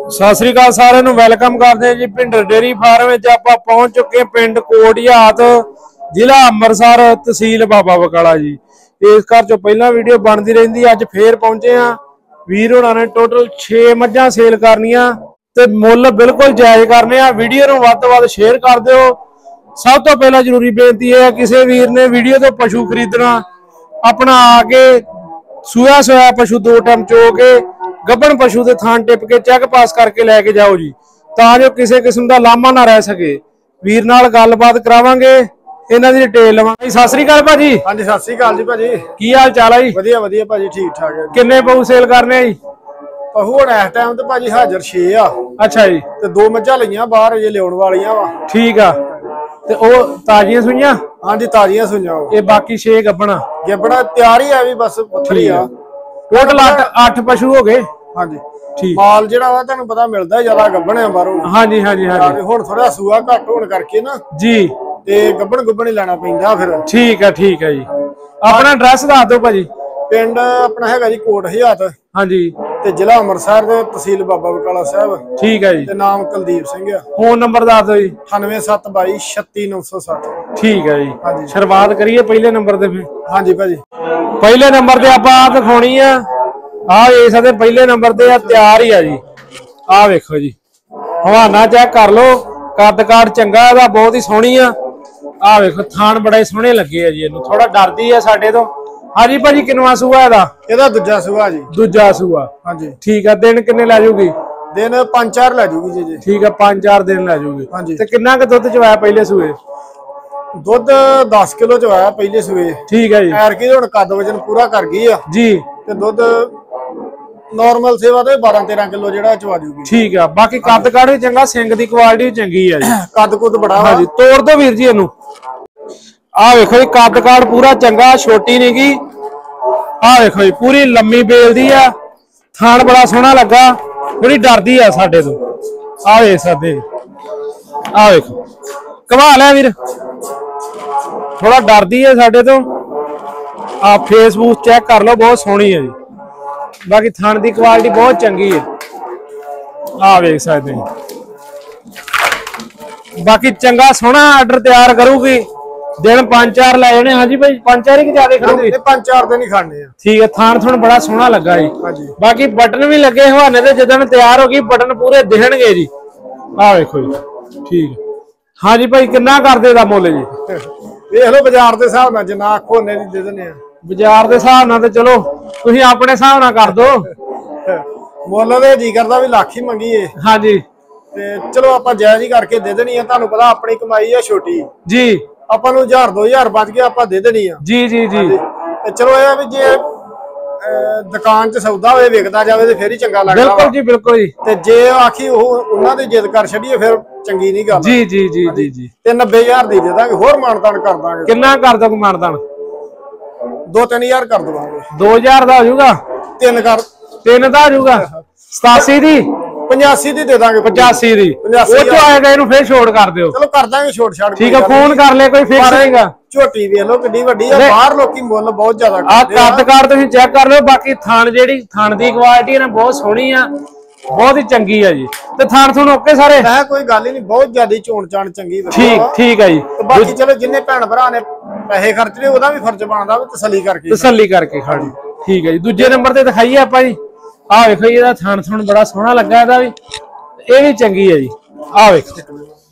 सत श्री अकाल सारे नूं वेलकम करते हैं जी। भिंडर डेयरी फार्म आप पहुंच चुके पिंड कोटझात जिला अमृतसर तहसील बाबा बकाला जी। इस घर चो पहला वीडियो बनती रही, अज फिर पहुंचे हाँ। वीर होना ने टोटल 6 मझां सेल करनियां ते मुल बिल्कुल जायज करने। वीडियो नूं वध तो वध शेयर कर दिओ। सब तो पहला जरूरी बेनती है, किसी वीर ने वीडियो तो पशु खरीदना अपना आके सूया सोया पशु 2 टाइम चो के गब्बन पशु के थान टिप के चैक पास करके लैके जाओ जी, जो किसी किस्म का लामा ना रह सके। वीर नाल गलबात करावांगे, इन्हां दी डिटेल लवांगे। सत श्री अकाल भाजी। हाँ जी, सत श्री अकाल जी भाजी। की हाल चाल है जी? वधिया वधिया भाजी, ठीक ठाक है। किन्ने पशु सेल करने जी? पशु हुण इस टाइम ते भाजी हाजर 6 आ। अच्छा जी। ते 2 मझां लईआं बाहर जे लियाउण वालियां वा। ठीक आ। ते ओ ताजियां सुइयां? हाँ जी, ताजियां सुइयां। ये बाकी 6 गब्बना गब्बना तैयार ही है भी, बस पत्थरी आ। टोटल 8 पशु हो गए। हाँ जी, ठीक। माल जिहड़ा वा तुहानूं पता मिलदा ज्यादा गब्बन है बाहरों। हाँ जी हाँ जी हाँ जी। हुण थोड़ा सूआ घट होण करके ना जी ते गब्बन गुब्बन ही लेना पैंदा फिर। ठीक है जी। अपना एड्रैस दस दो भाजी। पिंड अपना हैगा जी कोटझात। हाँ जी। ते जिला अमृतसर दे तहसील बाबा बकाला साहब। ठीक है जी। ते नाम कुलदीप सिंह है। फोन नंबर दस दो जी। 9722 36960। ठीक है जी। हाँ जी। शुरुआत करिए पहले नंबर ते फिर। हाँ जी भाजी। पहले नंबर ते आपां दिखाउणी आ। वेख सकदे पहले नंबर ते तैयार ही है जी। आ वेखो जी, हवाना चेक कर लो, कद काठ चंगा है, बहुत ही सोहनी आ वेखो थान बड़े सोहने लगे है जी। इहनूं थोड़ा डरदी है साडे तो। हाँ जी भाजी, किनवा सूआ इहदा दूजा सूआ जी। दूजा सूआ। हाँ जी। ठीक है। दिन किन्ने लै जूगी? दिन 5-4 लै जूगी जी। ठीक है, 5-4 दिन लै जूगी। हाँ जी। ते किन्ना क दुध चवाया पहले सूए? दुध 10 किलो चवाया पहले सूए। ठीक है जी। ऐरकी हुण कद वजन पूरा कर गई है जी। ते दुध नॉर्मल सेवा तो 12-13 किलो जेड़ा चवा जूगी। ठीक है। बाकी कद काठ भी चंगा, सिंग दी क्वालिटी भी चंगी है जी। कद कुद बड़ा। हाँ जी। तोड़ दो वीर जी इहनूं। आ वेखो जी, कद काठ पूरा चंगा, छोटी नहीं गी। आ वेखो जी, पूरी लम्मी बेल दी आ। थान बड़ा सोहना लगा, बड़ी डरदी आ साडे तो। आ वेख सकदे, आ वेखो घुमा लिया वीर, थोड़ा डरदी है साडे तो। आ फेसबुक चेक कर लो, बहुत सोहनी है जी। बाकी थान की क्वालिटी बहुत चंगी है। आ वेख सकते हैं। बाकी चंगा सोहना आर्डर तैयार करूगी, दिन 5-4 लै जाने। हाँ जी भाई, 5-4 ही ज्यादा खड़ोगे? 5-4 दिन ही खाने। ठीक है। थान थोड़ा बड़ा सोहना लगा जी। बाकी बटन भी लगे हवाने दे, जिदन तैयार होगी बटन पूरे दिखणगे जी। आ वेखो जी। ठीक है। हाँ जी भाई, किन्ना कर देगा मुल जी? देख लो बाजार के हिसाब नाल, जिन्ना आखो उन्ने दी दे दिंदे आ। बाजार के हिसाब नाल ते चलो तुसीं अपने हिसाब नाल कर दो। मुल ते जी करदा भी लाख ही मंगीए। हाँ जी। ते चलो आपां जायज ही करके दे देनी है। तुहानूं पता अपनी कमाई है छोटी जी। ਆਪਾਂ ਨੂੰ 1000-2000 बच गया, ਆਪਾਂ ਦੇ ਦੇਣੀ ਆ। ਜੀ ਜੀ ਜੀ। ਤੇ ਚਲੋ ਇਹ ਵੀ ਜੇ ਦੁਕਾਨ 'ਚ ਸੌਦਾ ਹੋਏ ਵਿਕਦਾ ਜਾਵੇ ਤੇ ਫੇਰ ਹੀ ਚੰਗਾ ਲੱਗਦਾ। ਬਿਲਕੁਲ ਜੀ ਬਿਲकुल ਜੀ। ਤੇ ਜੇ ਆਖੀ ਉਹ ਉਹਨਾਂ ਦੀ ਜਿੱਦ ਕਰ ਛੱਡੀਏ ਫਿਰ ਚੰਗੀ ਨਹੀਂ ਗੱਲ। ਜੀ ਜੀ ਜੀ ਜੀ ਜੀ। ਤੇ 90000 ਦੀ ਦੇ ਦਾਂਗੇ, ਹੋਰ ਮਾਨਤਾਨ ਕਰ ਦਾਂਗੇ। ਕਿੰਨਾ ਕਰ ਦੋਗੇ ਮਾਨਤਾਨ? 2-3000 ਕਰ ਦਵਾਂਗੇ। 2000 ਦਾ ਹੋ ਜਾਊਗਾ? 3 ਦਾ ਹੋ ਜਾਊਗਾ। 87 ਦੀ 85 ਦੀ ਦੇ ਦਾਂਗੇ। 85 ਦੀ ਉਹ ਜੋ ਆਏਗਾ ਇਹਨੂੰ ਫੇਰ ਛੋੜ ਕਰ ਦਿਓ। ਚਲੋ ਕਰ ਦਾਂਗੇ ਛੋੜ ਛਾੜ। ਠੀਕ ਹੈ। ਫੋਨ ਕਰ ਲੈ, ਕੋਈ ਫਿਕਸ ਨਹੀਂਗਾ। ਝੋਟੀ ਵੇਖ ਲਓ ਕਿੰਨੀ ਵੱਡੀ ਆ। ਬਾਹਰ ਲੋਕੀ ਮੁੱਲ ਬਹੁਤ ਜ਼ਿਆਦਾ ਕਰਦੇ ਆ। ਕੱਦ ਕਾਠ ਤੁਸੀਂ ਚੈੱਕ ਕਰ ਲਿਓ। ਬਾਕੀ ਥਣ ਜਿਹੜੀ ਥਣ ਦੀ ਕੁਆਲਿਟੀ ਹੈ ਨਾ ਬਹੁਤ ਸੋਹਣੀ ਆ, ਬਹੁਤ ਹੀ ਚੰਗੀ ਆ ਜੀ। ਤੇ ਥਣ ਤੁਹਾਨੂੰ ਓਕੇ ਸਾਰੇ? ਹੈ ਕੋਈ ਗੱਲ ਹੀ ਨਹੀਂ, ਬਹੁਤ ਜ਼ਿਆਦਾ ਚੋਣ ਚਾਣ ਚੰਗੀ। ਠੀਕ ਠੀਕ ਹੈ ਜੀ। ਬਾਕੀ ਚਲੋ ਜਿੰਨੇ ਭੈਣ ਭਰਾ ਨੇ ਪੈਸੇ ਖਰਚ ਲਏ ਉਹਦਾ ਵੀ ਫਰਜ਼ ਬਣਦਾ ਵੀ ਤਸੱਲੀ ਕਰਕੇ ਖਾਣੀ। ਠੀਕ ਹੈ ਜੀ। ਦੂਜੇ ਨੰਬਰ ਤੇ ਦਿਖਾਈਏ ਆਪਾਂ ਜੀ। आ वेखो ये थान थुन बड़ा सोहना लगा, ये भी चंगी है जी। आ वेखो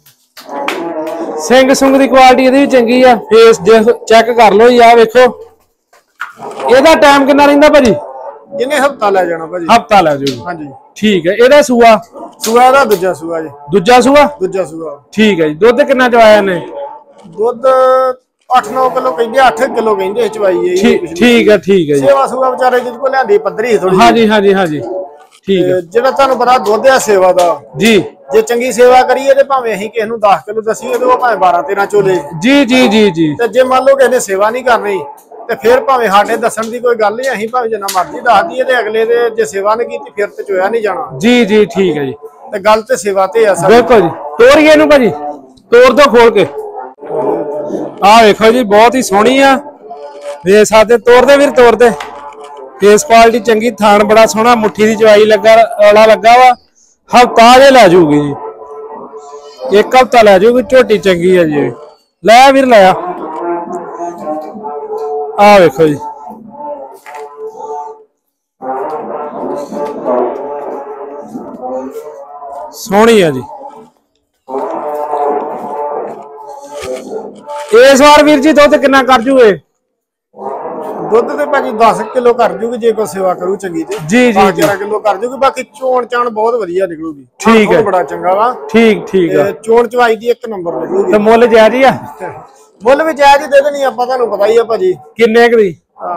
सिंग सुंग की क्वालिटी भी चंगी है। फेस चेक कर लो जी। आ वेखो ਇਹਦਾ टाइम कितना रहिंदा भाजी? ਇਹਨੇ ਹਫਤਾ ਲੈ ਜਾਣਾ ਭਾਜੀ। ਹਫਤਾ ਲੈ ਜਾਓ। हाँ जी। ठीक है। ਇਹਦਾ ਸੂਆ ਦਾ ਦੂਜਾ ਸੂਆ ਜੀ। ਦੂਜਾ ਸੂਆ। ठीक है जी। ਦੁੱਧ ਕਿੰਨਾ ਚਵਾਇਆ ਨੇ? ਦੁੱਧ 8-9 किलो ਕਹਿੰਦੇ, 8 किलो ਕਹਿੰਦੇ ਚਵਾਈ ਹੈ। ਠੀਕ ਹੈ ਠੀਕ ਹੈ ਜੀ। ਸੇਵਾ ਸੂਆ ਵਿਚਾਰੇ ਜਿਹਦੇ ਕੋਲ ਲਿਆਂਦੀ ਪੱਧਰੀ ਥੋੜੀ। ਹਾਂ ਜੀ ਹਾਂ ਜੀ ਹਾਂ ਜੀ। ਠੀਕ ਹੈ। ਜਿਹੜਾ ਤੁਹਾਨੂੰ ਪਤਾ ਦੁੱਧ ਆ ਸੇਵਾ ਦਾ ਜੀ, ਜੇ ਚੰਗੀ ਸੇਵਾ ਕਰੀਏ ਤੇ ਭਾਵੇਂ ਅਸੀਂ ਕਿਸੇ ਨੂੰ 10 ਕਿਲੋ ਦਸੀਏ ਤੇ ਉਹ ਭਾਵੇਂ 12-13 ਚੋਲੇ। ਜੀ ਜੀ ਜੀ ਜੀ। ਤੇ ਜੇ ਮੰਨ ਲਓ ਕਿਸੇ ਨੇ ਸੇਵਾ ਨਹੀਂ ਕਰਨੀ ਤੇ ਫਿਰ ਭਾਵੇਂ ਸਾਡੇ ਦੱਸਣ ਦੀ ਕੋਈ ਗੱਲ ਨਹੀਂ, ਅਸੀਂ ਭਾਵੇਂ ਜਿੰਨਾ ਮਰਜ਼ੀ ਦੱਸ ਦਈਏ ਤੇ ਅਗਲੇ ਦੇ ਜੇ ਸੇਵਾ ਨਹੀਂ ਕੀਤੀ ਫਿਰ ਤੇ ਚੋਇਆ ਨਹੀਂ ਜਾਣਾ। ਜੀ ਜੀ ਠੀਕ ਹੈ ਜੀ। ਤੇ ਗੱਲ ਤੇ ਸੇਵਾ ਤੇ ਆ ਸਰ। ਬਿਲਕੁਲ ਜੀ। ਤੋਰੀਏ ਇਹਨੂੰ ਭਾਜੀ, ਤੋੜ ਦੋ ਖੋਲ ਕੇ। आ देखो जी, बहुत ही सोहनी आ। देख सकते, तोड़ते वीर तोड़ते। फेस क्वालिटी चंगी, थान बड़ा सोहना, मुट्ठी की चवाई लगा वाला लगा वा। ਹਫਤਾ ਜੇ ਲੈ ਜੂਗੀ ਜੀ, 1 ਹਫਤਾ ਲੈ ਜੂਗੀ। ਝੋਟੀ ਚੰਗੀ ਹੈ ਜੀ। ਲੈ ਵੀਰ ਲੈ ਆ ਵੇਖੋ ਜੀ, ਸੋਹਣੀ ਆ ਜੀ। ਇਸ ਵਾਰ ਵੀਰ ਜੀ ਦੁੱਧ ਕਿੰਨਾ ਕਰ ਜੂਗੇ? ਦੁੱਧ ਤੇ ਭਾਜੀ 10 ਕਿਲੋ ਕਰ ਜੂਗੀ ਜੇ ਕੋਈ ਸੇਵਾ ਕਰੂ ਚੰਗੀ ਤੇ। ਜੀ ਜੀ 11 ਕਿਲੋ ਕਰ ਜੂਗੀ। ਬਾਕੀ ਚੋਣ ਚਾਣ ਬਹੁਤ ਵਧੀਆ ਨਿਕਲੂਗੀ। ਠੀਕ ਹੈ, ਬੜਾ ਚੰਗਾ ਵਾ। ਠੀਕ ਆ। ਚੋਣ ਚਵਾਈ ਦੀ 1 ਨੰਬਰ ਨਿਕਲੂਗੀ। ਤੇ ਮੁੱਲ ਜਾਇਜ਼ ਹੀ ਆ? ਮੁੱਲ ਵੀ ਜਾਇਜ਼ ਹੀ ਦੇ ਦੇਣੀ ਆਪਾਂ, ਤੁਹਾਨੂੰ ਪਤਾ ਹੀ ਆ ਭਾਜੀ। ਕਿੰਨੇ ਕੁ ਦੀ?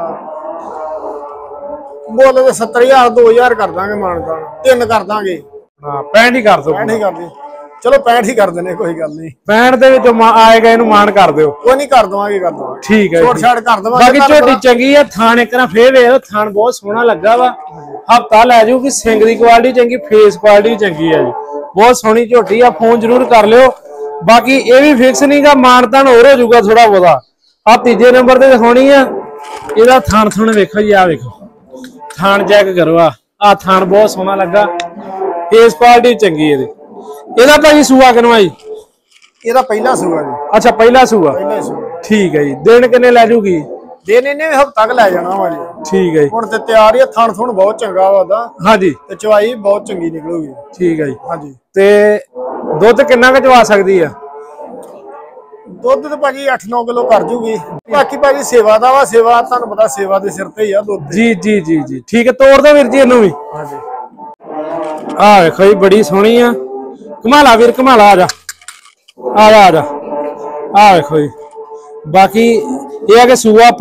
ਮੁੱਲ ਤੇ 70,000 2000 ਕਰ ਦਾਂਗੇ, ਮਾਨਤਾਨ 3 ਕਰ ਦਾਂਗੇ। ਹਾਂ 65 ਹੀ ਕਰ ਦੋ। 65 ਹੀ ਕਰ ਦੇ, ਚਲੋ 65 ਹੀ ਕਰ ਦਿੰਦੇ, ਕੋਈ ਗੱਲ ਨਹੀਂ। 65 ਦੇ ਵਿੱਚੋਂ ਆਏਗਾ ਇਹਨੂੰ ਮਾਨ ਕਰ ਦਿਓ। ਕੋਈ ਨਹੀਂ, ਕਰ ਦਵਾਂਗੇ ਕਰ ਦਵਾਂਗੇ। ਠੀਕ ਹੈ, ਛੋਟ ਛਾੜ ਕਰ ਦਵਾਂਗੇ। ਬਾਕੀ ਝੋਟੀ ਚੰਗੀ ਆ। ਥਾਣ ਇੱਕ ਨਾ ਫੇਰ ਵੇਖ, ਥਾਣ ਬਹੁਤ ਸੋਹਣਾ ਲੱਗਾ ਵਾ। ਹਫਤਾ ਲੈ ਜੂਗੀ। ਸਿੰਘ ਦੀ ਕੁਆਲਿਟੀ ਚੰਗੀ, ਫੇਸ ਕੁਆਲਿਟੀ ਚੰਗੀ ਆ ਜੀ। ਬਹੁਤ ਸੋਹਣੀ ਝੋਟੀ ਆ। ਫੋਨ ਜ਼ਰੂਰ ਕਰ ਲਿਓ। ਬਾਕੀ ਇਹ ਵੀ ਫਿਕਸ ਨਹੀਂਗਾ, ਮਾਨਤਾਨ ਹੋਰ ਹੋ ਜਾਊਗਾ ਥੋੜਾ ਬਹੁਤਾ। ਆ ਤੀਜੇ ਨੰਬਰ ਤੇ ਦਿਖਾਉਣੀ ਆ। ਇਹਦਾ ਥਾਣ ਥੁਣ ਵੇਖੋ ਜੀ, ਆ ਵੇਖੋ ਥਾਣ ਚੈੱਕ ਕਰੋ। ਆ ਥਾਣ ਬਹੁਤ ਸੋਹਣਾ ਲੱਗਾ, ਫੇਸ ਕੁਆਲਿਟੀ ਚੰਗੀ ਇਹਦੀ। ਇਹਦਾ ਭਾਜੀ ਸੂਆ ਕਿਨਵਾ ਜੀ? ਇਹਦਾ ਪਹਿਲਾ ਸੂਆ ਜੀ। ਅੱਛਾ ਪਹਿਲਾ ਸੂਆ, ਪਹਿਲਾ ਸੂਆ। ਠੀਕ ਹੈ ਜੀ। ਦਿਨ ਕਿੰਨੇ ਲੈ ਜੂਗੀ? ਦਿਨ ਇਹਨੇ ਵੀ ਹਫਤਾ ਕ ਲੈ ਜਾਣਾ ਵਾ ਜੀ। ਠੀਕ ਹੈ ਜੀ। ਹੁਣ ਤੇ ਤਿਆਰ ਹੀ ਆ। ਥਣ ਥੁਣ ਬਹੁਤ ਚੰਗਾ ਵਾ ਉਹਦਾ। ਹਾਂਜੀ। ਤੇ ਚਵਾਈ ਬਹੁਤ ਚੰਗੀ ਨਿਕਲੂਗੀ। ਠੀਕ ਹੈ ਜੀ। ਹਾਂਜੀ। ਤੇ ਦੁੱਧ ਕਿੰਨਾ ਕੁ ਚਵਾ ਸਕਦੀ ਆ? ਦੁੱਧ ਤੇ ਭਾਜੀ 8-9 ਕਿਲੋ ਕਰ ਜੂਗੀ। ਬਾਕੀ ਭਾਜੀ ਸੇਵਾ ਦਾ ਵਾ। ਸੇਵਾ ਤੁਹਾਨੂੰ ਪਤਾ, ਸੇਵਾ ਦੇ ਸਿਰ ਤੇ ਹੀ ਆ ਦੁੱਧ। ਜੀ ਜੀ ਜੀ ਜੀ ਠੀਕ ਹੈ। ਤੋੜ ਦੋ ਵੀਰ ਜੀ ਇਹਨੂੰ ਵੀ। ਹਾਂਜੀ। ਆ ਵੇਖੋ ਜੀ, ਬੜੀ ਸੋਹਣੀ ਆ। ਕਮਾਲਾ ਵੀਰ, ਕਮਾਲਾ ਆ ਜਾ ਆ ਜਾ ਆ ਜਾ। ਆ ਵੇਖੋ ਜੀ। ਬਾਕੀ ਇਹ ਆ ਕਿ ਸੂਆ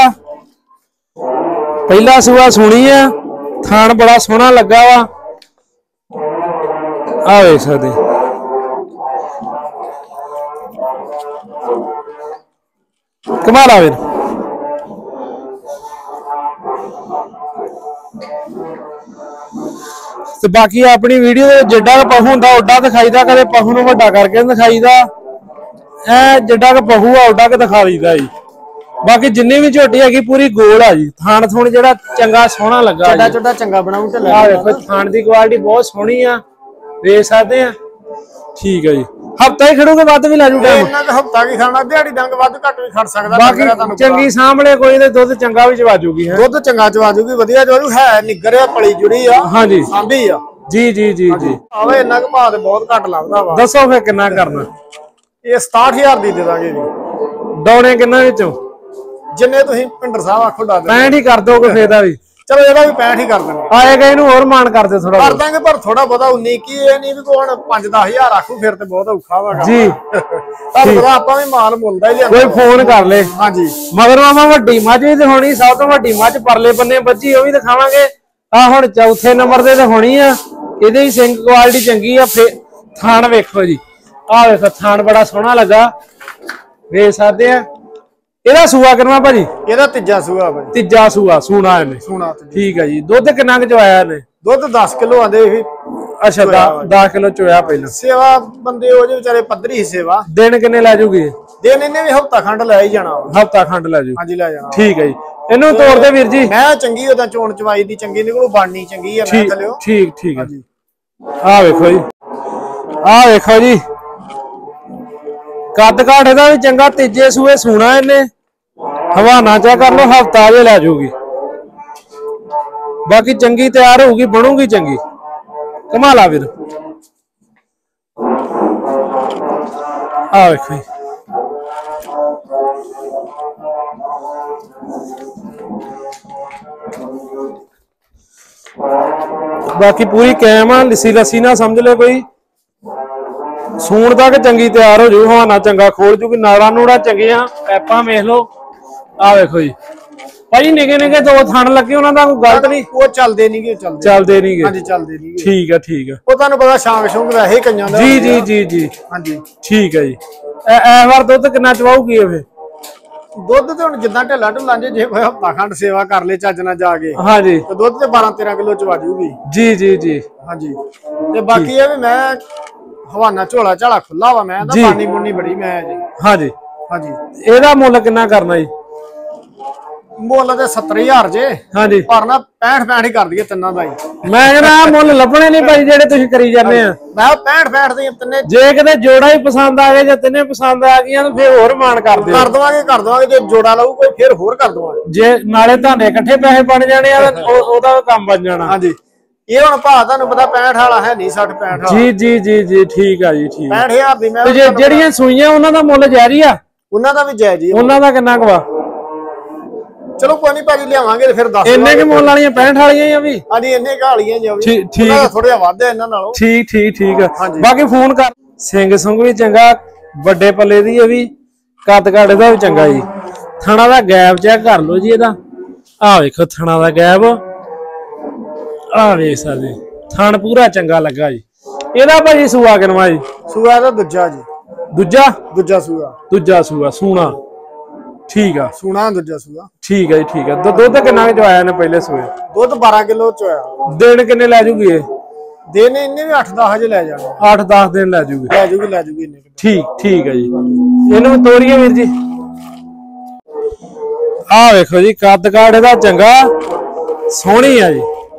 ਪਹਿਲਾ ਸੂਆ ਸੁਣੀ ਆ। ਥਾਣ ਬੜਾ ਸੋਹਣਾ ਲੱਗਾ ਵਾ। ਆ ਵੇਖ ਸਕਦੇ। ਕਮਾਲਾ ਵੀਰ। ਤੇ ਬਾਕੀ ਆਪਣੀ ਵੀਡੀਓ ਦੇ ਜਿੱਡਾ ਕ ਪਹੂ ਹੁੰਦਾ ਓਡਾ ਦਿਖਾਈਦਾ, ਕਦੇ ਪਹੂ ਨੂੰ ਵੱਡਾ ਕਰਕੇ ਦਿਖਾਈਦਾ। ਐ ਜਿੱਡਾ ਕ ਪਹੂ ਆ ਓਡਾ ਕ ਦਿਖਾ ਦਈਦਾ ਜੀ। ਬਾਕੀ ਜਿੰਨੀ ਵੀ ਝੋਟੀ ਹੈਗੀ ਪੂਰੀ ਗੋਲ ਆ ਜੀ। ਥਾਣ ਥੁਣ ਜਿਹੜਾ ਚੰਗਾ ਸੋਹਣਾ ਲੱਗਾ, ਛੋਟਾ ਛੋਟਾ ਚੰਗਾ ਬਣਾਉਂ ਤੇ ਆ ਵੇਖੋ ਥਾਣ ਦੀ ਕੁਆਲਿਟੀ ਬਹੁਤ ਸੋਹਣੀ ਆ। ਵੇਖ ਸਕਦੇ ਆ। ਠੀਕ ਹੈ ਜੀ। ਹਫਤਾ ਹੀ ਖੜੂਗੇ, ਵੱਧ ਵੀ ਲੈ ਜੂ ਟਾਈਮ। ਇਹਨਾਂ ਦਾ ਹਫਤਾ ਕੀ ਖਾਣਾ, ਦਿਹਾੜੀ ਡੰਗ ਵੱਧ ਘੱਟ ਵੀ ਖੜ ਸਕਦਾ। ਬਾਕੀ ਚੰਗੀ ਸਾਹਮਣੇ ਕੋਈ ਤੇ ਦੁੱਧ ਚੰਗਾ ਵੀ ਚਵਾ ਜੂਗੀ। ਦੁੱਧ ਚੰਗਾ ਚਵਾ ਜੂਗੀ, ਵਧੀਆ ਜੂ ਹੈ। ਨਿੱਗਰ ਪਲੀ ਜੁੜੀ ਆ। ਹਾਂਜੀ, ਸਾਂਭੀ ਆ। ਜੀ ਜੀ ਜੀ ਜੀ। ਆਵੇ ਇੰਨਾ ਕੁ ਭਾਅ ਤੇ ਬਹੁਤ ਘੱਟ ਲੱਗਦਾ ਵਾ। ਦੱਸੋ ਫੇਰ ਕਿੰਨਾ ਕਰਨਾ? ਇਹ 67,000 ਦੀ ਦੇ ਦਾਂਗੇ ਜੀ। ਡੌਣੇ ਕਿੰਨਾ ਵਿੱਚੋਂ? ਜਿੰਨੇ ਤੁਸੀਂ ਭਿੰਡਰ ਸਾਹਿਬ ਆਖੋ ਡਾ ਦੇ। 65 ਹੀ ਕਰ ਦੋਗੇ ਫੇਰ ਦਾ ਵੀ? ਚਲੋ ਇਹਦਾ ਵੀ 65 ਹੀ ਕਰ ਦਿੰਦੇ। ਆਏਗਾ ਇਹਨੂੰ ਹੋਰ ਮਾਨ ਕਰਦੇ ਥੋੜਾ ਕਰ ਦਾਂਗੇ, ਪਰ ਥੋੜਾ ਬਹੁਤਾ 19 ਕੀ ਇਹ ਨਹੀਂ ਵੀ ਕੋਣ 5-10,000 ਆਖੂ ਫਿਰ ਤੇ ਬਹੁਤ ਔਖਾ ਵਾ ਜੀ। ਤੁਹਾਨੂੰ ਪਤਾ ਆਪਾਂ ਵੀ ਮਾਲ ਮੁੱਲਦਾ ਹੀ ਕੋਈ ਫੋਨ ਕਰ ਲੈ। ਹਾਂਜੀ। ਮਗਰ ਮਾਮਾ ਵੱਡੀ ਮੱਝ ਵੀ ਦਿਖਾਉਣੀ, ਸਭ ਤੋਂ ਵੱਡੀ ਮੱਝ ਪਰਲੇ ਬੰਨੇ ਬੱਜੀ, ਉਹ ਵੀ ਦਿਖਾਵਾਂਗੇ। ਆ ਹੁਣ ਚੌਥੇ ਨੰਬਰ ਤੇ ਦਿਖਾਉਣੀ ਆ। ਇਹਦੇ ਹੀ ਸਿੰਘ ਕੁਆਲਿਟੀ ਚੰਗੀ ਆ। ਥਾਣ ਵੇਖੋ ਜੀ, ਆ ਵੇਖੋ ਥਾਣ ਬੜਾ ਸੋਹਣਾ ਲੱਗਾ। ਵੇਖ ਸਕਦੇ ਆ। ਇਹਦਾ ਸੂਆ ਕਿੰਨਾ ਭਾਜੀ? ਇਹਦਾ ਤੀਜਾ ਸੂਆ ਭਾਜੀ। ਤੀਜਾ ਸੂਆ ਸੂਣਾ ਇਹਨੇ। ਸੂਣਾ ਠੀਕ ਹੈ ਜੀ। ਦੁੱਧ ਕਿੰਨਾ ਕੁ ਚਵਾਇਆ ਇਹਨੇ? ਦੁੱਧ 10 ਕਿਲੋ ਆਂਦੇ ਇਹ। ਅੱਛਾ 10 ਕਿਲੋ ਚੋਇਆ ਪਹਿਲਾਂ। ਸੇਵਾ ਬੰਦੇ ਉਹ ਜੇ ਵਿਚਾਰੇ ਪੱਧਰੀ ਸੇਵਾ। ਦਿਨ ਕਿੰਨੇ ਲੈ ਜੂਗੀ? ਦਿਨ ਇਹਨੇ ਵੀ ਹਫਤਾ ਖੰਡ ਲੈ ਹੀ ਜਾਣਾ। ਹਫਤਾ ਖੰਡ ਲੈ ਜੂ। ਹਾਂਜੀ ਲੈ ਜਾਣਾ। ਠੀਕ ਹੈ ਜੀ। ਇਹਨੂੰ ਤੋੜ ਦੇ ਵੀਰ ਜੀ। ਮੈਂ ਚੰਗੀ ਉਹਦਾ ਚੋਣ ਚਵਾਈ ਦੀ ਚੰਗੀ ਨਿਕਲੂ, ਬਾਣੀ ਚੰਗੀ ਆ। ਮੈਂ ਥਲਿਓ ਠੀਕ ਠੀਕ ਹੈ। ਆ ਵੇਖੋ ਜੀ, ਆ ਵੇਖੋ ਜੀ। ਕੱਦ ਕਾਠ ਇਹਦਾ ਵੀ ਚੰਗਾ। ਤੀਜੇ ਸੂਏ ਸੂਣਾ ਇਹਨੇ। ਹਵਾਨਾ ਚਾ ਕਰ ਲੋ, ਹਫਤਾ ਜੇ ਲੈ ਜੂਗੀ। ਬਾਕੀ ਚੰਗੀ ਤਿਆਰ ਹੋਊਗੀ, ਬਣੂਗੀ ਚੰਗੀ। ਕਮਾਲਾ ਵੀਰ। ਆ ਵੇਖੋ ਜੀ। ਬਾਕੀ ਪੂਰੀ ਕਾਇਮ ਆ। ਲਿੱਸੀ ਲੱਸੀ ਨਾ ਸਮਝ ਲੈ ਕੋਈ। ਸੂਣ ਤੱਕ ਚੰਗੀ ਤਿਆਰ ਹੋ ਜੂ। ਹਵਾਨਾ ਚੰਗਾ ਖੋਲ ਜੂਗੀ। ਨਾੜਾ ਨੂੜਾ ਚੰਗੀਆਂ। ਪੈਪਾਂ ਵੇਖ ਲੋ। ਆ ਵੇਖੋ ਜੀ ਭਾਜੀ, ਨਿੱਕੇ ਨਿੱਕੇ 2 ਥਣ ਲੱਗੇ, ਉਹਨਾਂ ਦਾ ਕੋਈ ਗਲਤ ਨਹੀਂ। ਉਹ ਚੱਲਦੇ ਨਹੀਂਗੇ। ਚੱਲਦੇ ਨਹੀਂਗੇ। ਹਾਂਜੀ ਚੱਲਦੇ ਨਹੀਂਗੇ। ਠੀਕ ਆ ਠੀਕ ਆ। ਉਹ ਤੁਹਾਨੂੰ ਪਤਾ ਸ਼ਾਂਗ ਸ਼ੌਂਕ ਵੈਸੇ ਕਈਆਂ ਦਾ। ਜੀ ਜੀ ਜੀ ਜੀ। ਹਾਂਜੀ ਠੀਕ ਹੈ ਜੀ। ਐ ਵਾਰ ਦੁੱਧ ਕਿੰਨਾ ਚਵਾਊਗੀ ਇਹ? ਦੁੱਧ ਤੇ ਹੁਣ ਜਿੱਦਾਂ ਢਿੱਲਾ ਢੁੱਲਾਂ ਜੇ ਕੋਈ ਹਫਤਾ ਖੰਡ ਸੇਵਾ ਕਰ ਲੇ ਚੱਜ ਨਾਲ ਜਾ ਕੇ, ਹਾਂਜੀ, ਤੇ ਦੁੱਧ ਤੇ 12-13 ਕਿਲੋ ਚਵਾ ਜੂਗੀ। ਜੀ ਜੀ ਜੀ। ਹਾਂਜੀ। ਤੇ ਬਾਕੀ ਇਹ ਵੀ ਮੈਂ ਹਵਾਨਾ ਝੋਲਾ ਝਾਲਾ ਖੁੱਲਾ ਵਾ। ਮੈਂ ਤਾਂ ਪਾਣੀ ਮੁੰਨੀ ਬੜੀ ਮੈਂ ਜੀ। ਹਾਂਜੀ ਹਾਂਜੀ। ਇਹਦਾ ਮੁੱਲ ਕਿੰਨਾ ਕਰਨਾ ਜੀ? ਮੁੱਲ ਤੇ 70000 ਜੇ ਹਾਂਜੀ ਪਰ ਨਾ 65 ਹੀ ਕਰ ਦਈਏ ਤਿੰਨਾਂ ਦਾ ਹੀ। ਮੈਂ ਕਹਿੰਦਾ ਮੁੱਲ ਲੱਭਣੇ ਨਹੀਂ ਭਾਈ ਜਿਹੜੇ ਤੁਸੀਂ ਕਰੀ ਜਾਂਦੇ ਆ। ਮੈਂ 65 ਦੇ ਤਿੰਨੇ ਜੇ ਕਿਤੇ ਜੋੜਾ ਹੀ ਪਸੰਦ ਆ ਗਿਆ ਜਾਂ ਤਿੰਨੇ ਪਸੰਦ ਆ ਗਈਆਂ ਤਾਂ ਫਿਰ ਹੋਰ ਮਾਨ ਕਰ ਦਿਓ। ਕਰ ਦਵਾਂਗੇ ਜੇ ਜੋੜਾ ਲਊ ਕੋਈ ਫਿਰ ਹੋਰ ਕਰ ਦਵਾਂਗੇ। ਜੇ ਨਾਲੇ ਤੁਹਾਡੇ ਇਕੱਠੇ ਪੈਸੇ ਬਣ ਜਾਣੇ ਆ ਉਹਦਾ ਕੰਮ ਬਣ ਜਾਣਾ। ਹਾਂਜੀ ਇਹ ਹੁਣ ਭਾਅ ਤੁਹਾਨੂੰ ਪਤਾ 65 ਵਾਲਾ ਹੈ ਨਹੀਂ 60 65 ਵਾਲਾ। ਜੀ ਠੀਕ ਆ ਜੀ ਠੀਕ। 65000 ਦੀ ਮੈਂ ਜਿਹੜੀਆਂ ਸੂਈਆਂ ਉਹਨਾਂ ਦਾ ਮੁੱਲ ਜਾਰੀ ਆ ਉਹਨਾਂ ਦਾ ਵੀ ਜਾਇਜ਼ ਹੀ ਉਹਨਾਂ ਦਾ ਕਿੰਨਾ ਕੁ ਵਾ? ਚਲੋ ਕੋਈ ਨਹੀਂ ਭਾਜੀ ਲਿਆਵਾਂਗੇ ਫਿਰ ਦੱਸ ਇੰਨੇ ਕਿ ਮੁੱਲ ਵਾਲੀਆਂ 65 ਵਾਲੀਆਂ ਆ ਵੀ? ਹਾਂਜੀ ਇੰਨੇ ਘਾਲੀਆਂ ਜੀ ਠੀਕ ਥੋੜਾ ਜਿਹਾ ਵੱਧ ਹੈ ਇਹਨਾਂ ਨਾਲੋਂ। ਠੀਕ ਆ। ਬਾਕੀ ਫੋਨ ਕਰ। ਸਿੰਘ ਸੁੰਗ ਵੀ ਚੰਗਾ ਵੱਡੇ ਪੱਲੇ ਦੀ ਇਹ ਵੀ ਕੱਦ ਕਾਠ ਦਾ ਵੀ ਚੰਗਾ ਜੀ। ਥਣਾ ਦਾ ਗੈਪ ਚੈੱਕ ਕਰ ਲਓ ਜੀ ਇਹਦਾ। ਆਹ ਵੇਖੋ ਥਣਾ ਦਾ ਗੈਪ ਆਹ ਵੇਖ ਸਕਦੇ ਥਣ ਪੂਰਾ ਚੰਗਾ ਲੱਗਾ ਜੀ। ਇਹਦਾ ਭਾਜੀ ਸੂਆ ਕਿਨਵਾ ਜੀ? ਸੂਆ ਦਾ ਦੂਜਾ ਜੀ। ਦੂਜਾ ਸੂਆ ਸੂਣਾ ਠੀਕ ਆ। ਸੂਣਾ ਦੂਜਾ ਸੂਆ ਠੀਕ ਆ ਜੀ ਠੀਕ ਆ। ਦੁੱਧ ਕਿੰਨਾ ਚ ਆਇਆ ਨੇ ਪਹਿਲੇ ਸੂਏ? ਦੁੱਧ 12 ਕਿਲੋ ਚ ਆਇਆ। ਦਿਨ ਕਿੰਨੇ ਲੈ ਜੂਗੀ ਇਹ? ਦਿਨ ਇਹਨੇ ਵੀ 8-10 ਹਜੇ ਲੈ ਜਾਣਾ। 8-10 ਦਿਨ ਲੈ ਜੂਗੀ ਇੰਨੇ। ਠੀਕ ਆ ਜੀ। ਇਹਨੂੰ ਤੋਰੀਏ ਵੀਰ ਜੀ। ਆਹ ਵੇਖੋ ਜੀ ਕੱਦ ਕਾਠ ਇਹਦਾ ਚੰਗਾ ਸੋਹਣੀ ਆ ਜੀ।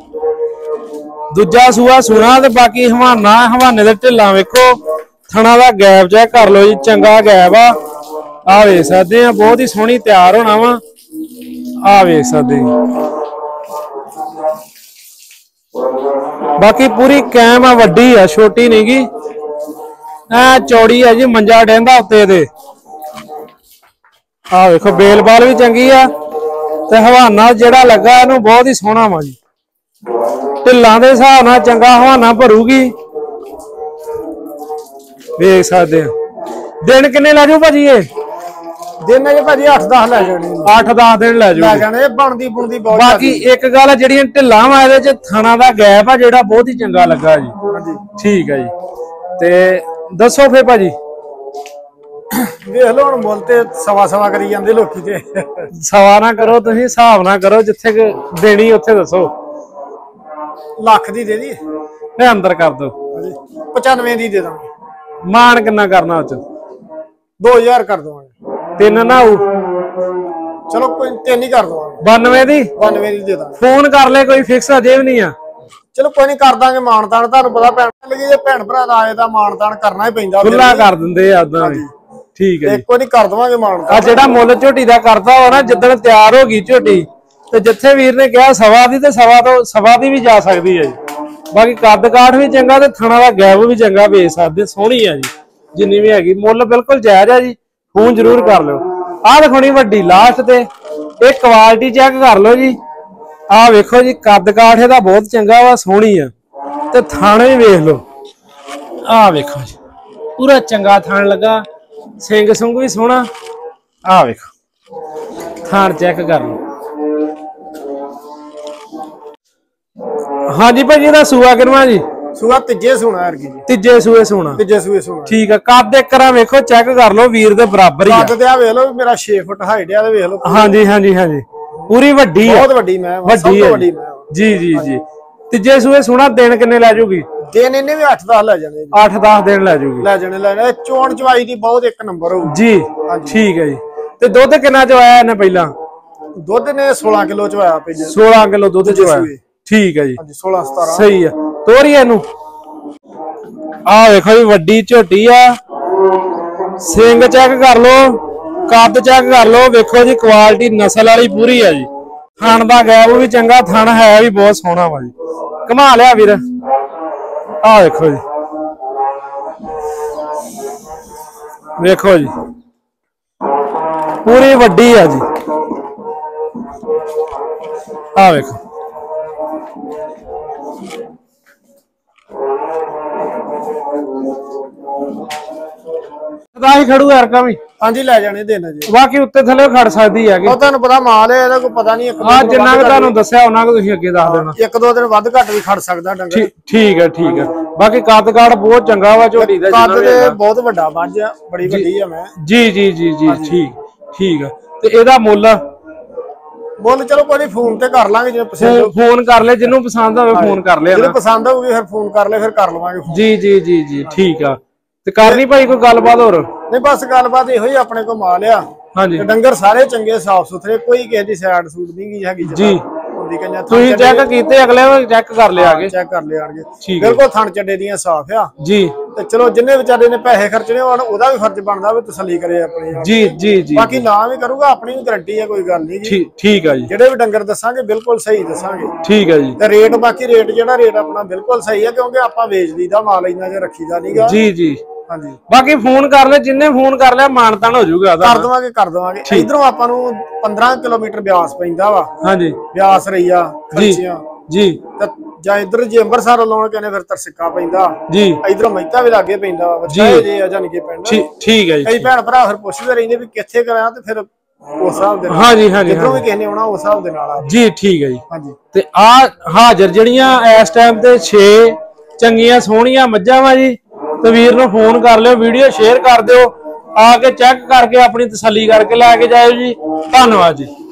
ਦੂਜਾ ਸੂਆ ਸੁਣਾ ਤੇ ਬਾਕੀ ਹਵਾਨੇ ਦੇ ਢਿੱਲਾਂ ਵੇਖੋ। ਥਣਾ ਦਾ ਗੈਪ ਚੈੱਕ ਕਰ ਲਓ ਜੀ ਚੰਗਾ ਗੈਪ ਆ ਵੇਖ ਸਕਦੇ ਆ। ਬਹੁਤ ਹੀ ਸੋਹਣੀ ਤਿਆਰ ਹੋਣਾ ਵਾ। ਆ ਵੇਖ ਸਕਦੇ ਬਾਕੀ ਪੂਰੀ ਕੈਮ ਆ ਵੱਡੀ ਆ ਛੋਟੀ ਨੀ ਗੀ ਐ ਚੌੜੀ ਆ ਜੀ। ਮੰਜਾ ਡੈਂਦਾ ਉੱਤੇ ਦੇ। ਆ ਵੇਖੋ ਬੇਲ ਬਾਲ ਵੀ ਚੰਗੀ ਆ ਤੇ ਹਵਾਨਾ ਜਿਹੜਾ ਲੱਗਾ ਇਹਨੂੰ ਬਹੁਤ ਹੀ ਸੋਹਣਾ ਵਾ ਜੀ। ਢਿੱਲਾਂ ਦੇ ਹਿਸਾਬ ਨਾਲ ਚੰਗਾ ਹਵਾਨਾ ਭਰੂਗੀ ਵੇਖ ਸਕਦੇ ਆ। ਦਿਨ ਕਿੰਨੇ ਲੈ ਜਾਓ ਭਾਜੀ ਇਹ? ਦਿਨ ਜੇ ਭਾਜੀ 8-10 ਲੈ ਜਾਣੇ। 8-10 ਦਿਨ ਲੈ ਜਾਣੇ ਬਣਦੀ ਬਹੁਤ। ਬਾਕੀ ਇੱਕ ਗੱਲ ਜਿਹੜੀਆਂ ਢਿੱਲਾਂ ਵਾ ਇਹਦੇ ਚ ਥਣਾ ਦਾ ਗੈਪ ਆ ਜਿਹੜਾ ਬਹੁਤ ਹੀ ਚੰਗਾ ਲੱਗਾ ਜੀ। ਠੀਕ ਆ ਜੀ। ਤੇ ਦੱਸੋ ਫੇਰ ਭਾਜੀ। ਵੇਖ ਲਓ ਹੁਣ ਮੁੱਲ ਤੇ ਸਵਾ ਕਰੀ ਜਾਂਦੇ ਲੋਕੀ ਤੇ। ਸਵਾ ਨਾ ਕਰੋ ਤੁਸੀਂ ਹਿਸਾਬ ਨਾ ਕਰੋ ਜਿੱਥੇ ਦੇਣੀ ਉੱਥੇ ਦੱਸੋ। ਲੱਖ ਦੀ ਦੇ ਦੀ ਮੈਂ ਅੰਦਰ ਕਰ ਦੋ। 95 ਦੀ ਦੇ ਦਾਂਗੇ। ਮਾਨ ਕਿੰਨਾ ਕਰਨਾ ਉਹ ਚ? 2000 ਕਰ ਦਵਾਂਗੇ। 3 ਨਾ ਆਊ। ਚਲੋ ਕੋਈ 3 ਹੀ ਕਰ ਦਵਾਂਗੇ। 92 ਦੀ? 92 ਦੀ ਦੇ ਦਾਂਗੇ। ਫੋਨ ਕਰ ਲੈ ਕੋਈ ਫਿਕਸ ਅਜੇ ਵੀ ਨਹੀਂ ਆ। ਚਲੋ ਕੋਈ ਨਹੀਂ ਕਰ ਦਾਂਗੇ ਮਾਨਤਾਨ। ਤੁਹਾਨੂੰ ਪਤਾ ਭੈਣ ਭਰਾ ਦਾ ਆਏ ਤਾਂ ਮਾਨਤਾਨ ਕਰਨਾ ਹੀ ਪੈਂਦਾ। ਖੁੱਲਾ ਕਰ ਦਿੰਦੇ ਆ ਉਦਾਂ ਵੀ। ਠੀਕ ਹੈ ਜੀ। ਕੋਈ ਨਹੀਂ ਕਰ ਦਵਾਂਗੇ ਮਾਨਤਾਨ। ਆ ਜਿਹੜਾ ਮੁੱਲ ਝੋਟੀ ਦਾ ਕਰਦਾ ਵਾ ਨਾ ਜਿੱਦਣ ਤਿਆਰ ਹੋ ਗਈ ਝੋਟੀ ਤੇ ਜਿੱਥੇ ਵੀਰ ਨੇ ਕਿਹਾ ਸਵਾ ਦੀ ਤੇ ਸਵਾ ਦੀ ਵੀ ਜਾ ਸਕਦੀ ਹੈ ਜੀ। ਬਾਕੀ ਕੱਦ ਕਾਠ ਵੀ ਚੰਗਾ ਤੇ ਥਣਾ ਦਾ ਗੈਪ ਵੀ ਚੰਗਾ ਵੇਚ ਸਕਦੇ। ਸੋਹਣੀ ਆ ਜੀ ਜਿੰਨੀ ਵੀ ਹੈਗੀ। ਮੁੱਲ ਬਿਲਕੁਲ ਜਾਇਜ਼ ਆ ਜੀ। ਫੋਨ ਜ਼ਰੂਰ ਕਰ ਲਿਓ। ਆਹ ਦਿਖਾਉਣੀ ਵੱਡੀ ਲਾਸਟ ਤੇ ਇਹ ਕੁਆਲਿਟੀ ਚੈੱਕ ਕਰ ਲਓ ਜੀ। ਆਹ ਵੇਖੋ ਜੀ ਕੱਦ ਕਾਠ ਇਹਦਾ ਬਹੁਤ ਚੰਗਾ ਵਾ ਸੋਹਣੀ ਆ ਤੇ ਥਣ ਵੀ ਵੇਖ ਲਓ। ਆਹ ਵੇਖੋ ਜੀ ਪੂਰਾ ਚੰਗਾ ਥਣ ਲੱਗਾ। ਸਿੰਘ ਸੁੰਗ ਵੀ ਸੋਹਣਾ। ਆਹ ਵੇਖੋ ਥਣ ਚੈੱਕ ਕਰ ਲਓ। ਹਾਂਜੀ ਭਾਜੀ ਇਹਦਾ ਸੂਆ ਕਿਨਵਾ ਜੀ? ਸੂਆ ਤੀਜੇ ਸੂਣਾ ਯਾਰ ਜੀ। ਤੀਜੇ ਸੂਏ ਸੋਹਣਾ। ਠੀਕ ਆ। ਕੱਦ ਇੱਕ ਵਾਰ ਵੇਖੋ ਚੈੱਕ ਕਰ ਲਓ ਵੀਰ ਦੇ ਬਰਾਬਰ ਹੀ ਆ। ਕੱਦ ਤੇ ਆ ਵੇਖ ਲਓ ਮੇਰਾ 6 ਫੁੱਟ ਹਾਈਟ ਆ ਤੇ ਵੇਖ ਲਓ। ਹਾਂਜੀ ਪੂਰੀ ਵੱਡੀ ਆ। ਬਹੁਤ ਵੱਡੀ ਮੈਂ ਵੱਡੀ ਹੈ ਜੀ। ਤੀਜੇ ਸੂਏ ਸੋਹਣਾ। ਦਿਨ ਕਿੰਨੇ ਲੈ ਜੂਗੀ? ਦਿਨ ਇਹਨੇ ਵੀ 8-10 ਲੈ ਜਾਣੇ। 8-10 ਦਿਨ ਲੈ ਜੂਗੀ। ਲੈ ਜਾਣੇ। ਚੋਣ ਚਵਾਈ ਦੀ ਬਹੁਤ ਇੱਕ ਨੰਬਰ ਹੋਊ ਜੀ। ਠੀਕ ਹੈ ਜੀ। ਤੇ ਦੁੱਧ ਕਿੰਨਾ ਚਵਾਇਆ ਇਹਨੇ ਪਹਿਲਾਂ? ਦੁੱਧ ਨੇ 16 ਕਿਲੋ ਚਵਾਇਆ ਪਹਿਲਾਂ। 16 ਕਿਲੋ ਦੁੱਧ ਚਵਾਇਆ। ਠੀਕ ਹੈ ਜੀ। 16-17 ਸਹੀ ਆ। ਤੋਰੀ ਇਹਨੂੰ। ਆਹ ਵੇਖੋ ਜੀ ਵੱਡੀ ਝੋਟੀ ਆ। ਸਿੰਘ ਚੈੱਕ ਕਰ ਲੋ। ਕੱਦ ਚੈੱਕ ਕਰ ਲੋ। ਵੇਖੋ ਜੀ ਕੁਆਲਿਟੀ ਨਸਲ ਵਾਲੀ ਪੂਰੀ ਆ ਜੀ। ਥਣ ਦਾ ਗੈਪ ਵੀ ਚੰਗਾ। ਥਣ ਹੈ ਵੀ ਬਹੁਤ ਸੋਹਣਾ ਵਾ ਜੀ। ਘੁਮਾ ਲਿਆ ਵੀਰ। ਆਹ ਵੇਖੋ ਜੀ ਵੇਖੋ ਜੀ ਪੂਰੀ ਵੱਡੀ ਆ ਜੀ। ਆਹ ਵੇਖੋ ਦਾ ਹੀ ਖੜੂ ਯਾਰ ਕਾ ਵੀ। ਹਾਂਜੀ ਲੈ ਜਾਣੇ ਦੇਣਾ ਜੀ। ਬਾਕੀ ਉੱਤੇ ਥੱਲੇ ਖੜ ਸਕਦੀ ਹੈਗੀ। ਉਹ ਤੁਹਾਨੂੰ ਪਤਾ ਮਾਲ ਹੈ ਇਹਦਾ ਕੋਈ ਪਤਾ ਨਹੀਂ। ਹਾਂ ਜਿੰਨਾ ਵੀ ਤੁਹਾਨੂੰ ਦੱਸਿਆ ਉਹਨਾਂ ਨੂੰ ਤੁਸੀਂ ਅੱਗੇ ਦੱਸ ਦੇਣਾ। 1-2 ਦਿਨ ਵੱਧ ਘੱਟ ਵੀ ਖੜ ਸਕਦਾ ਡੰਗਰ। ਠੀਕ ਹੈ ਬਾਕੀ ਕੱਦ ਕਾਠ ਬਹੁਤ ਚੰਗਾ ਵਾ ਝੋਟੀ ਦਾ। ਕੱਦ ਤੇ ਬਹੁਤ ਵੱਡਾ ਮੱਝ ਆ। ਬੜੀ ਵੱਡੀ ਆ ਮੈਂ। ਜੀ ਠੀਕ ਆ। ਤੇ ਇਹਦਾ ਮੁੱਲ ਚਲੋ ਕੋਈ ਫੋਨ ਤੇ ਕਰ ਲਾਂਗੇ ਜੇ ਪਸੰਦ। ਫੋਨ ਕਰ ਲੈ ਜਿਹਨੂੰ ਪਸੰਦ ਹੋਵੇ ਫੋਨ ਕਰ ਲਿਆ। ਜੇ ਪਸੰਦ ਹੋਊਗੀ ਫਿਰ ਫੋਨ ਕਰ ਲੈ ਫਿਰ ਕਰ ਲਵਾਂਗੇ। ਜੀ ਠੀਕ ਆ। ਤੇ ਕਰਨੀ ਭਾਈ ਕੋਈ ਗੱਲਬਾਤ ਹੋਰ? ਨਹੀਂ ਬਸ ਗੱਲਬਾਤ ਇਹੋ ਹੀ ਆਪਣੇ ਕੋਲ ਮਾਲ ਆ। ਹਾਂਜੀ ਡੰਗਰ ਸਾਰੇ ਚੰਗੇ ਸਾਫ ਸੁਥਰੇ, ਕੋਈ ਕਿਸੇ ਦੀ ਸਾਈਡ ਸੂਟ ਨਹੀਂ ਹੈਗੀ ਜੀ। ਕਈਆਂ ਤੁਸੀਂ ਚੈੱਕ ਕੀਤੇ, ਅਗਲੇ ਚੈੱਕ ਕਰ ਲਿਆ ਆਗੇ, ਚੈੱਕ ਕਰ ਲਿਆਣਗੇ ਬਿਲਕੁਲ ਥਣ ਚੱਡੇ ਦੀਆਂ ਸਾਫ ਆ ਜੀ। ਤੇ ਚਲੋ ਜਿੰਨੇ ਵਿਚਾਰੇ ਨੇ ਪੈਸੇ ਖਰਚਣੇ ਹੋਣ ਉਹਦਾ ਵੀ ਫਰਜ਼ ਬਣਦਾ ਵੀ ਤਸੱਲੀ ਕਰੇ ਆਪਣੀ ਜੀ ਜੀ ਜੀ। ਬਾਕੀ ਨਾ ਵੀ ਕਰੂਗਾ ਆਪਣੀ ਵੀ ਗਾਰੰਟੀ ਆ, ਕੋਈ ਗੱਲ ਨਹੀਂ ਜੀ। ਠੀਕ ਆ ਜੀ। ਜਿਹੜੇ ਵੀ ਡੰਗਰ ਦੱਸਾਂਗੇ ਬਿਲਕੁਲ ਸਹੀ ਦੱਸਾਂਗੇ। ਠੀਕ ਆ ਜੀ। ਤੇ ਰੇਟ ਬਾਕੀ ਰੇਟ ਜਿਹੜਾ ਰੇਟ ਆਪਣਾ ਬਿਲਕੁਲ ਸਹੀ ਆ, ਕਿਉਂਕਿ ਆਪਾਂ ਵੇਚਦੀ ਦਾ ਮਾਲ ਇੰਨਾ ਜਿਹਾ ਰੱਖੀਦਾ ਨਹੀਂਗਾ ਜੀ ਜੀ। ਹਾਂਜੀ ਬਾਕੀ ਫੋਨ ਕਰ ਲੈ, ਜਿੰਨੇ ਫੋਨ ਕਰ ਲਿਆ ਮਾਨਤਾਨ ਹੋ ਜਾਊਗਾ, ਕਰ ਦਵਾਂਗੇ। ਇਧਰੋਂ ਆਪਾਂ ਨੂੰ 15 ਕਿਲੋਮੀਟਰ ਬਿਆਸ ਪੈਂਦਾ ਵਾ। ਹਾਂਜੀ ਬਿਆਸ ਰਈਆ ਖਰਚੀਆਂ ਜੀ। ਤੇ ਜਾਂ ਇਧਰ ਜੇ ਅੰਮ੍ਰਿਤਸਰ ਲਾਉਣ ਕਹਿੰਦੇ ਫਿਰ ਤਰਸਿੱਕਾ ਪੈਂਦਾ ਜੀ। ਇਧਰੋਂ ਮਹਿਤਾ ਵੀ ਲਾਗੇ ਪੈਂਦਾ ਵਾ, ਬੱਚਾ ਜੇ ਆ ਜਾਨ ਕੇ ਪਿੰਡ। ਠੀਕ ਹੈ ਜੀ। ਕਈ ਭੈਣ ਭਰਾ ਫਿਰ ਪੁੱਛਦੇ ਰਹਿੰਦੇ ਵੀ ਕਿੱਥੇ ਕਰਾਂ, ਤੇ ਫਿਰ ਉਸ ਹਿਸਾਬ ਦੇ ਨਾਲ ਹਾਂਜੀ ਜਿੱਧਰੋਂ ਵੀ ਕਿਸੇ ਨੇ ਆਉਣਾ ਉਸ ਹਿਸਾਬ ਦੇ ਨਾਲ ਆ ਜੀ। ਠੀਕ ਹੈ ਜੀ। ਹਾਂਜੀ। ਤੇ ਆ ਹਾਜ਼ਰ ਜਿਹੜੀਆਂ ਇਸ ਟਾਈਮ ਤੇ 6 ਚੰਗੀਆਂ ਸੋਹਣੀਆਂ ਮੱਝਾਂ ਵਾ ਜੀ, ਤੇ ਵੀਰ ਨੂੰ ਫੋਨ ਕਰ ਲਿਓ, ਵੀਡੀਓ ਸ਼ੇਅਰ ਕਰ ਦਿਓ, ਆ ਕੇ ਚੈੱਕ ਕਰਕੇ ਆਪਣੀ ਤਸੱਲੀ ਕਰਕੇ ਲੈ ਕੇ ਜਾਇਓ ਜੀ। ਧੰਨਵਾਦ ਜੀ।